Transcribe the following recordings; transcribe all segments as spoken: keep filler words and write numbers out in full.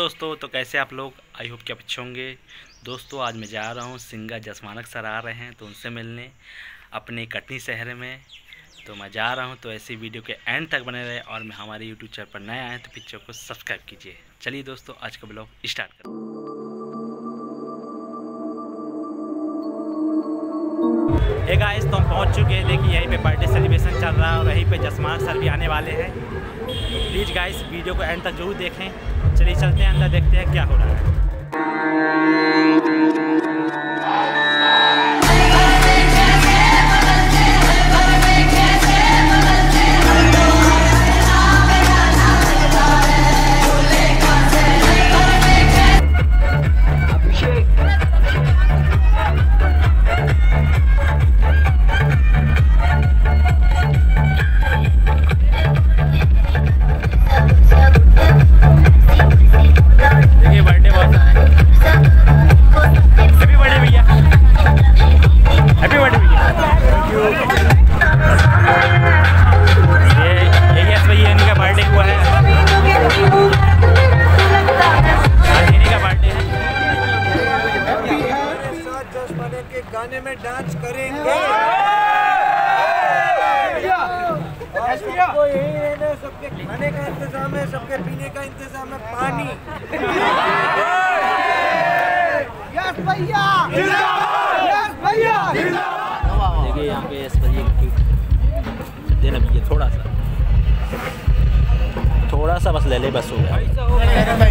दोस्तों, तो कैसे आप लोग? आई होप कि आप अच्छे होंगे। दोस्तों आज मैं जा रहा हूँ सिंगा जसमानक सर आ रहे हैं तो उनसे मिलने अपने कटनी शहर में। तो मैं जा रहा हूँ, तो ऐसी वीडियो के एंड तक बने रहे और मैं हमारे यूट्यूब चैनल पर नए आए तो पिक्चर को सब्सक्राइब कीजिए। चलिए दोस्तों, आज का ब्लॉग स्टार्ट करें। हे गाइस, तो हम पहुँच चुके हैं। देखिए यहीं पे बर्थडे सेलिब्रेशन चल रहा है और यहीं पे जसमानक सर भी आने वाले हैं। तो प्लीज़ गाइस वीडियो को एंड तक जरूर देखें। चलिए चलते हैं अंदर, देखते हैं क्या हो रहा है। गाने में डांस करेंगे। सबको यही रहना, सबके खाने का इंतजाम है, सबके पीने का इंतजाम है, पानी। यस भैया, यस भैया। देखिए यहाँ पे यस भैया की देना भी है, थोड़ा सा थोड़ा सा बस ले ले, बस हो गया।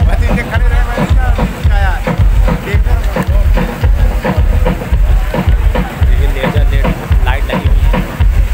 लाइट लगी हुई है,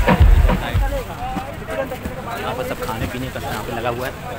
यहाँ पर सब खाने पीने का यहाँ पे लगा हुआ है।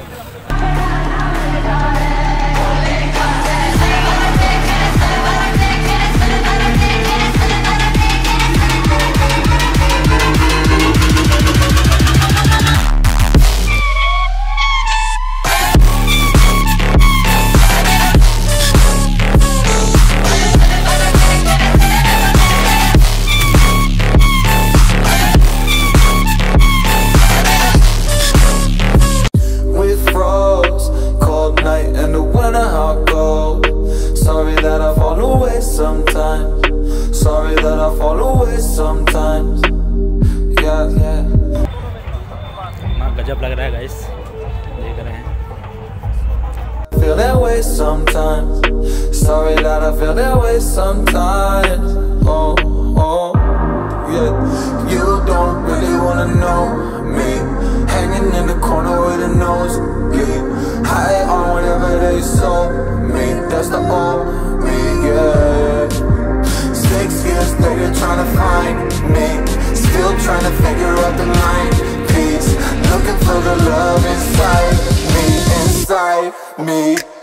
Sometimes, sorry that I fall away sometimes. Yeah, yeah. ना गजब लग रहा है गाइस, देख रहे हैं। Feel that way sometimes. Sorry that I feel that way sometimes. Oh, oh, yeah. You don't really wanna know me. Hanging in the corner with a nose bleed. High on whatever they sold me. That's the old me, yeah. Six years later trying to find me. Still trying to figure out the line piece. Looking for the love inside me, inside me.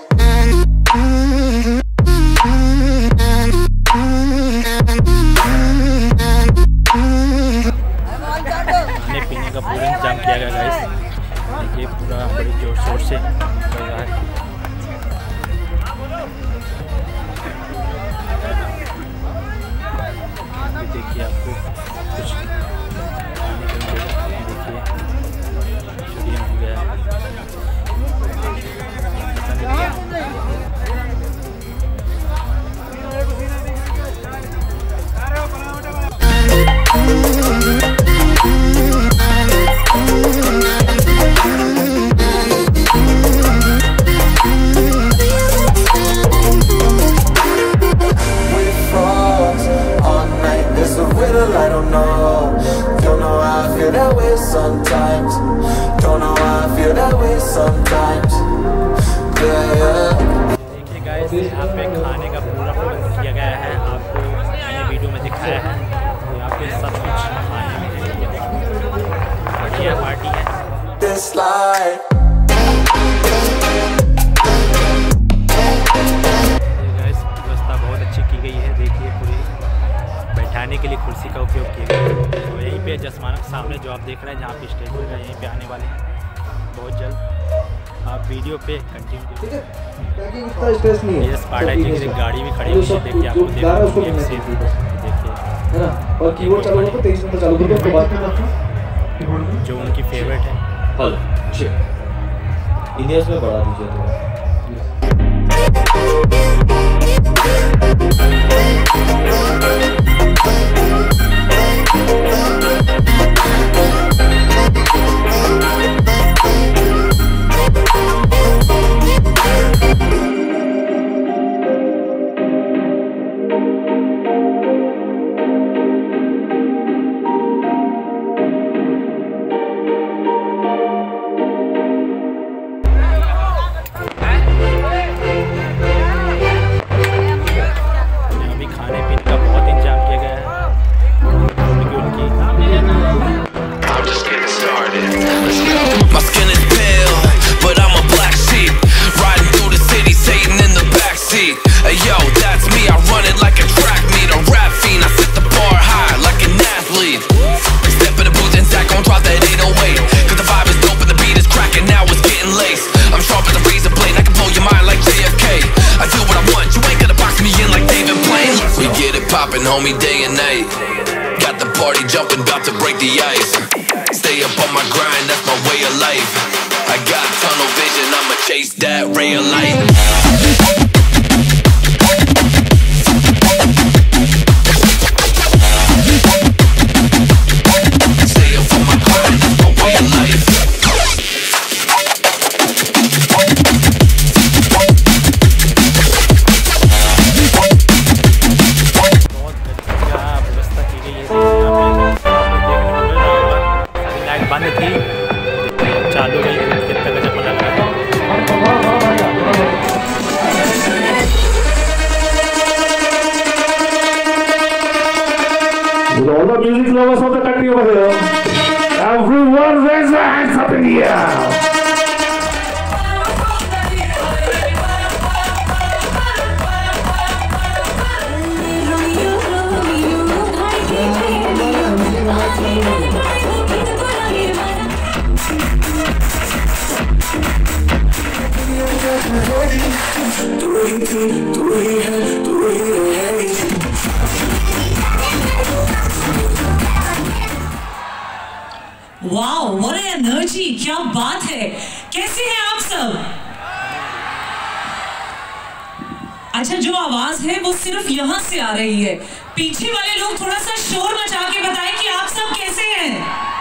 खाने पीने का पूरा इंतजाम किया गया guys. देखिए पूरा बड़ी जोर शोर से चल रहा है। देखिए आपको कुछ खाने को मिलेगा। देखिए चिड़िया हो गया है। I don't know, don't know how I feel that way sometimes. Don't know how I feel that way sometimes. Yeah, yeah. देखिए गाइस, यहाँ पे खाने का पूरा प्रबंध किया गया है, आपको मैंने वीडियो में दिखाया है। तो यहाँ पे सब कुछ खाने में बढ़िया पार्टी है। This life. गाइस व्यवस्था बहुत अच्छी की गई है। देखिए पूरी बैठाने के लिए कुर्सी का उपयोग किया गया। तो यहीं पे जसमानक सामने जो आप देख रहे हैं, जहाँ पे स्टेज होगा, यहीं पे आने वाले हैं बहुत जल्द। आप वीडियो पे कंटिन्यू कीजिए। ये स्पार्टा जी की गाड़ी भी खड़ी हुई है। देखिए आपको देखिए और कीबोर्ड चालू हो तो तेईस मिनट चालू करके उसके बाद जो उनकी फेवरेट है। इंडिया में बढ़ा दीजिए तो Homie, day and night. Got the party jumping, about to break the ice. Stay up on my grind, that's my way of life. I got tunnel vision, I'ma chase that ray of light. चालू गई कितना गजब लग रहा है। With all the music lovers of the country over here, everyone raise their hands up in the air. Wow, what an energy, क्या बात है। कैसे हैं आप सब? अच्छा, जो आवाज है वो सिर्फ यहाँ से आ रही है। पीछे वाले लोग थोड़ा सा शोर मचा के बताएं कि आप सब कैसे हैं।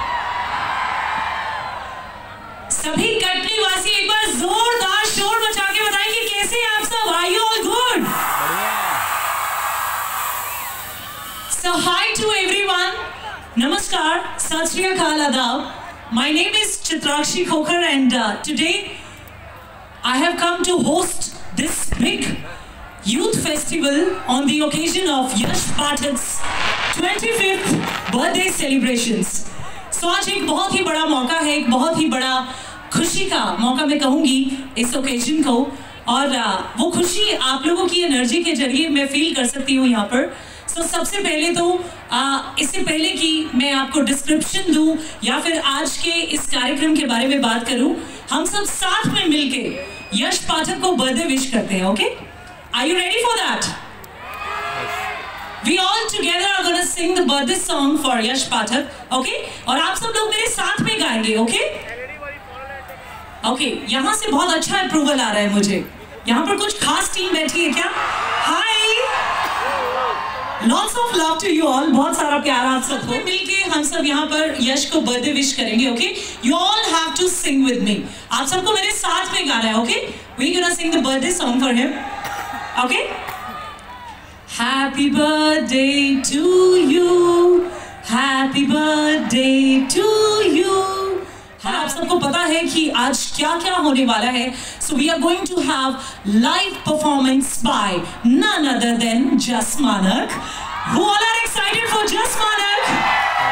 सभी कटनी वासी एक बार जोरदार शोर मचा के बताएं कि कैसे हैं आप सब। Are you all good? So hi to everyone. Namaskar, Sat Shri Akal, Adab. My name is Chitrakshi Khokar and uh, today I have come to host this big youth festival on the occasion of Yash Pathak's twenty-fifth birthday celebrations. So आज एक बहुत ही बड़ा मौका है, एक बहुत ही बड़ा खुशी का मौका मैं कहूँगी इस ओकेजन को, और uh, वो खुशी आप लोगों की एनर्जी के जरिए मैं फील कर सकती हूँ यहाँ पर। तो so, सबसे पहले तो आ, इससे पहले कि मैं आपको डिस्क्रिप्शन दूं या फिर आज के इस कार्यक्रम के बारे में बात करूं, हम सब साथ में मिलके यश पाठक को बर्थडे विश करते हैं। Okay, are you ready for that? We all together are gonna sing the birthday song for Yash Pathak. Okay, और आप सब लोग मेरे साथ में गाएंगे। ओके ओके, यहाँ से बहुत अच्छा अप्रूवल आ रहा है मुझे। यहाँ पर कुछ खास टीम बैठी है क्या? हाय, Lots of love to you all. बहुत सारा प्यार आप सबको। मिलके हम सब यहाँ पर यश को बर्थडे विश करेंगे। Okay, you all have to sing with me. आप सबको मेरे साथ में गाना है। Okay, we gonna sing the birthday song for him. Okay? Happy birthday to you. Happy birthday to you. हाँ, आप सबको पता है कि आज क्या क्या होने वाला है। So we are going to have live performance by none other than Jas Manak. Who all are excited for Jas Manak?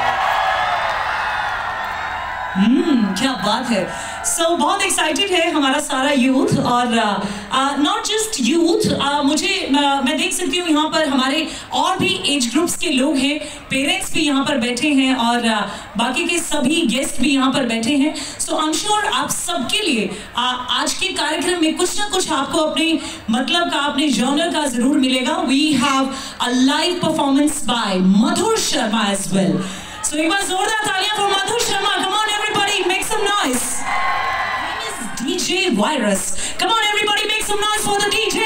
हम्म, क्या बात है। सो so, बहुत एक्साइटेड है हमारा सारा यूथ, और नॉट जस्ट यूथ, मुझे uh, मैं देख सकती हूँ यहाँ पर हमारे और भी एज ग्रुप्स के लोग हैं, पेरेंट्स भी यहाँ पर बैठे हैं, और uh, बाकी के सभी गेस्ट भी यहाँ पर बैठे हैं। सो आई एम श्योर आप सबके लिए uh, आज के कार्यक्रम में कुछ ना कुछ आपको अपने मतलब का, अपने जॉनर का जरूर मिलेगा। We have a live performance by Madhur Sharma as well. So एक बार जोरदार तालियां for Madhur Sharma. Come on everybody, make some noise. D J Virus. Come on everybody, make some some noise for the D J.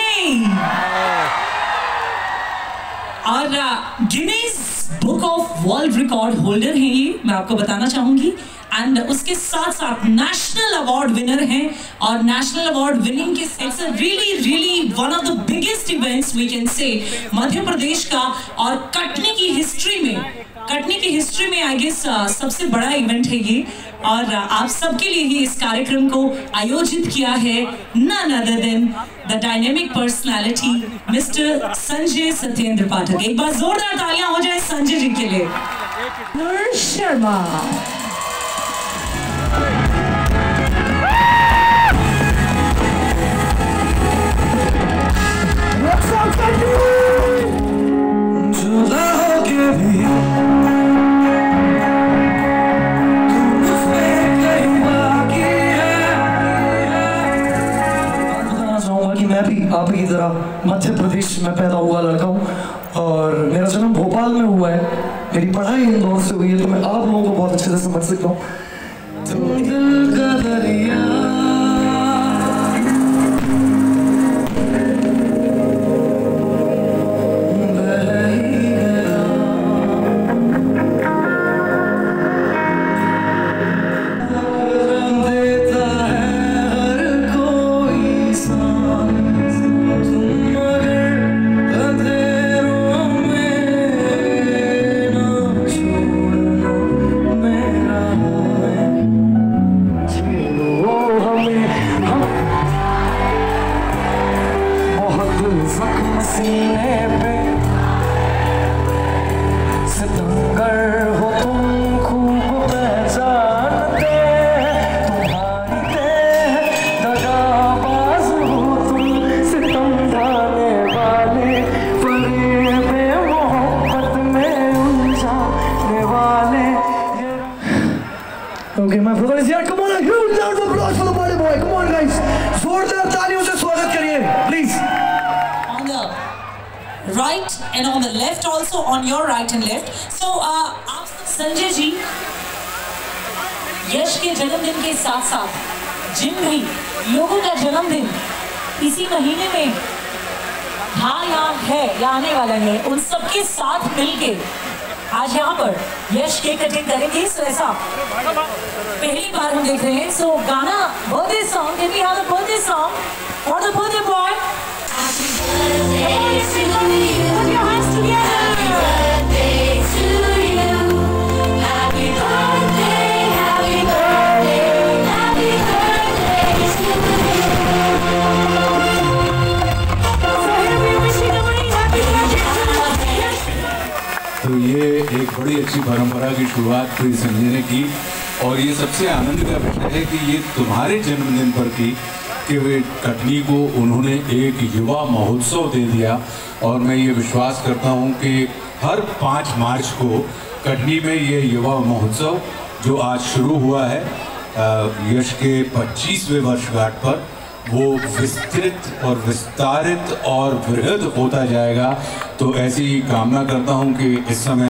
और Guinness book of world record holder हैं ये, मैं आपको बताना चाहूंगी। एंड उसके साथ साथ नेशनल अवार्ड विनर हैं, और नेशनल अवार्ड विनिंग के it's a really really one of the biggest events we can say Madhya प्रदेश का, और कटनी की हिस्ट्री में कटनी की हिस्ट्री में आई गेस सबसे बड़ा इवेंट है ये। और uh, आप सबके लिए ही इस कार्यक्रम को आयोजित किया है none other than the dynamic personality mister Sanjay Satyendra Pathak. एक बार जोरदार तालियां हो जाए संजय जी के लिए। नूर शर्मा। आप ही की तरह मध्य प्रदेश में पैदा हुआ लड़का हूँ, और मेरा जन्म भोपाल में हुआ है, मेरी पढ़ाई इंदौर से हुई है, तो मैं आप लोगों को बहुत अच्छे से समझ सकता हूँ। तुम दिल का दरिया Okay, my brother is here. Come on, a huge round of applause for the party boy. Come on, guys. जोरदार तालियों से स्वागत करिए, please. On the right and on the left also, on your right and left. So, uh, आप संजय जी यश के जन्मदिन के साथ साथ जिन भी लोगों का जन्मदिन इसी महीने में था या है या आने वाला है, उन सबके साथ मिलके आज यहाँ पर यश केक कटिंग करेंगे। सो ऐसा पहली बार हम देख रहे हैं। सो गाना birthday song, can we have the birthday song for the birthday boy? तो ये एक बड़ी अच्छी परंपरा की शुरुआत हुई संजय ने की, और ये सबसे आनंद का विषय है कि ये तुम्हारे जन्मदिन पर थी कि वे कटनी को उन्होंने एक युवा महोत्सव दे दिया। और मैं ये विश्वास करता हूँ कि हर पाँच मार्च को कटनी में ये युवा महोत्सव जो आज शुरू हुआ है यश के पच्चीसवें वर्षगांठ पर, वो विस्तृत और विस्तारित और वृहद होता जाएगा। तो ऐसी कामना करता हूं कि इस समय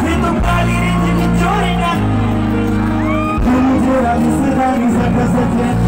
This is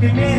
कि मेरे